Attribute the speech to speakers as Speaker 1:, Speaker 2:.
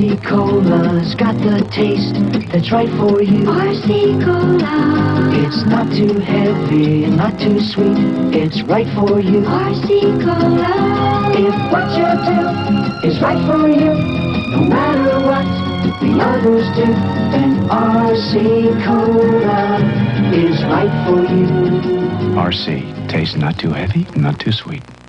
Speaker 1: RC Cola's got the taste that's right for you.
Speaker 2: RC Cola.
Speaker 1: It's not too heavy and not too sweet. It's right for you.
Speaker 2: RC Cola.
Speaker 1: If what you do is right for you, no matter what the others do, then RC Cola is right for you.
Speaker 3: RC, tastes not too heavy, not too sweet.